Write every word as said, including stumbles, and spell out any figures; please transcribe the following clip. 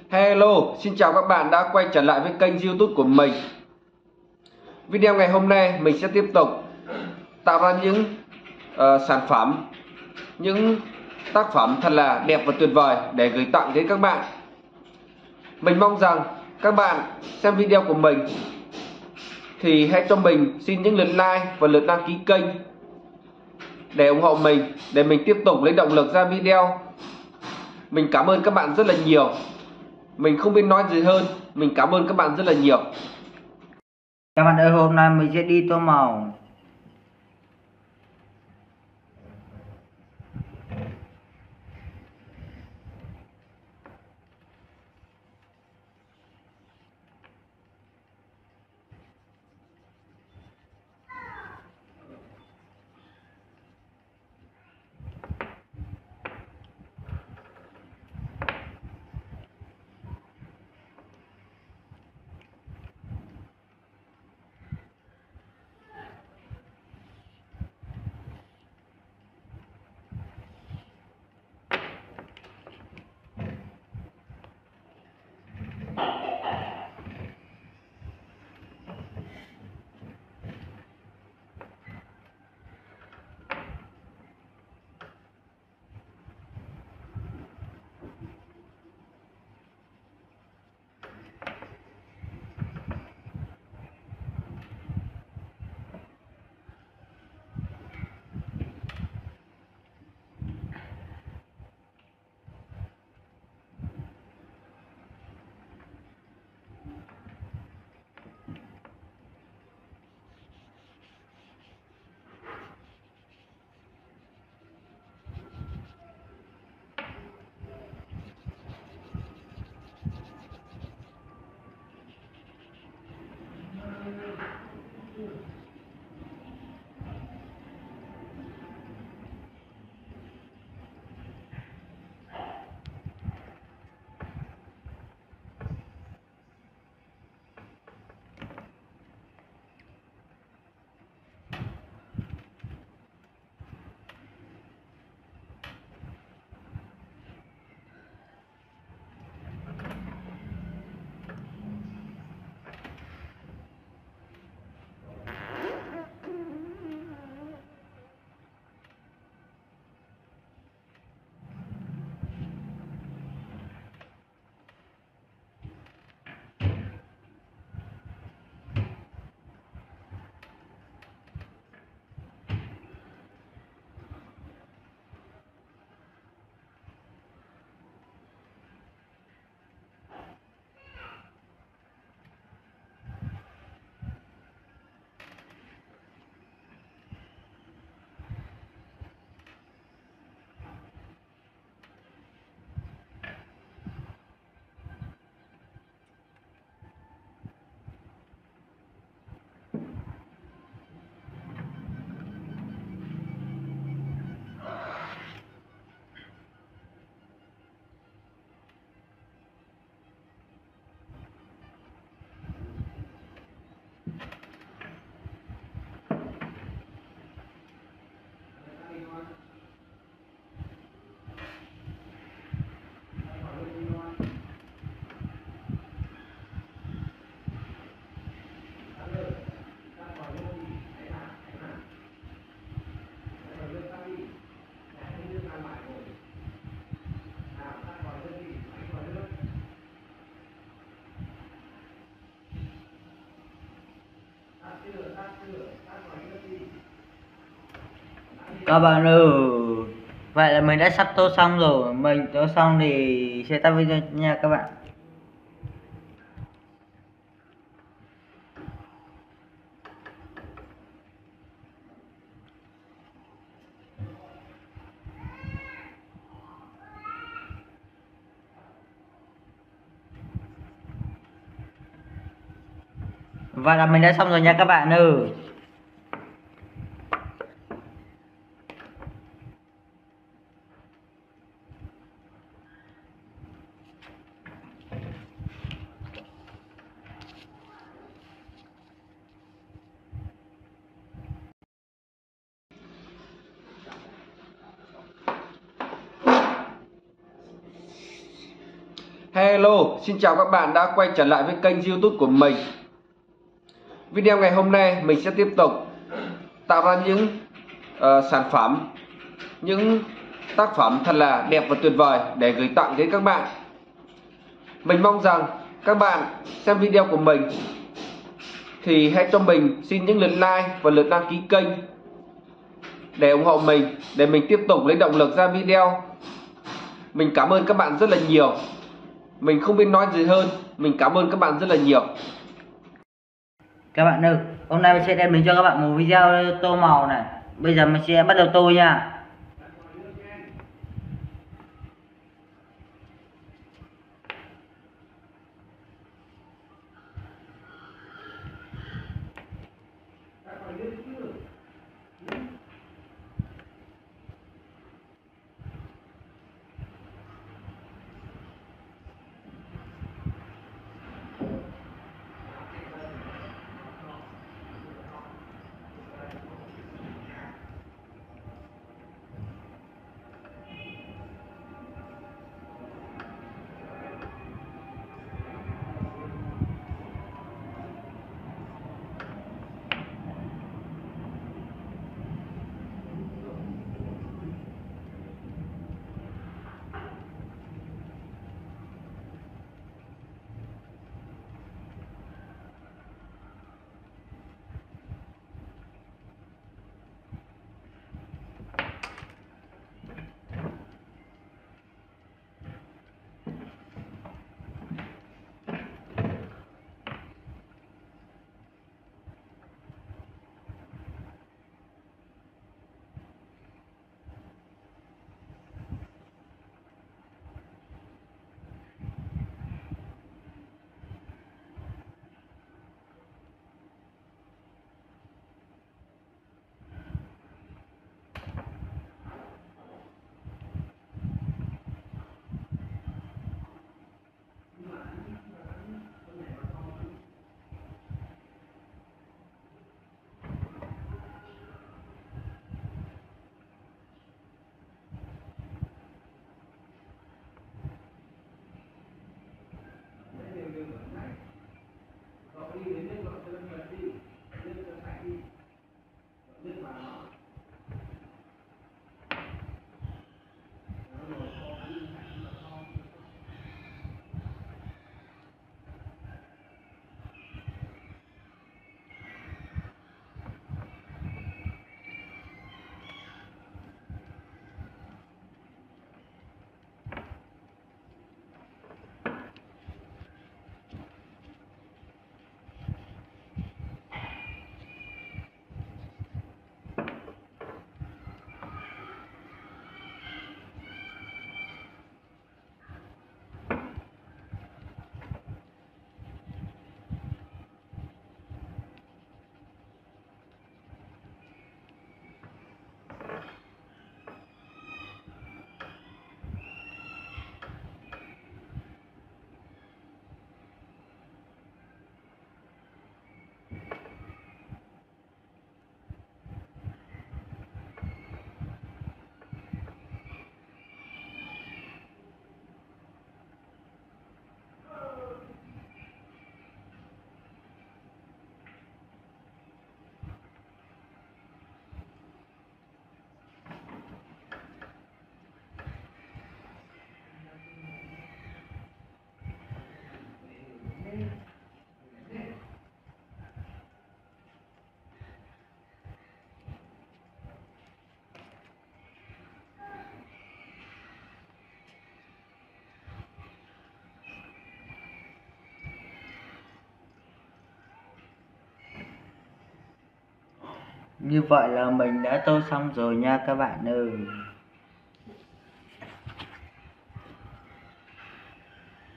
Hello, xin chào các bạn đã quay trở lại với kênh YouTube của mình. Video ngày hôm nay mình sẽ tiếp tục tạo ra những uh, sản phẩm, những tác phẩm thật là đẹp và tuyệt vời để gửi tặng đến các bạn. Mình mong rằng các bạn xem video của mình thì hãy cho mình xin những lượt like và lượt đăng ký kênh để ủng hộ mình, để mình tiếp tục lấy động lực ra video. Mình cảm ơn các bạn rất là nhiều. Mình không biết nói gì hơn. Mình cảm ơn các bạn rất là nhiều. Các bạn ơi, hôm nay mình sẽ đi tô màu. Các bạn ơi, vậy là mình đã sắp tô xong rồi. Mình tô xong thì sẽ tắt video nha các bạn. Vậy là mình đã xong rồi nha các bạn ơi. Hello, xin chào các bạn đã quay trở lại với kênh YouTube của mình. Video ngày hôm nay mình sẽ tiếp tục tạo ra những uh, sản phẩm, những tác phẩm thật là đẹp và tuyệt vời để gửi tặng đến các bạn. Mình mong rằng các bạn xem video của mình thì hãy cho mình xin những lượt like và lượt đăng ký kênh để ủng hộ mình, để mình tiếp tục lấy động lực ra video. Mình cảm ơn các bạn rất là nhiều. Mình không biết nói gì hơn. Mình cảm ơn các bạn rất là nhiều. Các bạn ơi, hôm nay mình sẽ đem đến cho các bạn một video tô màu này. Bây giờ mình sẽ bắt đầu tô nha. Như vậy là mình đã tô xong rồi nha các bạn ơi.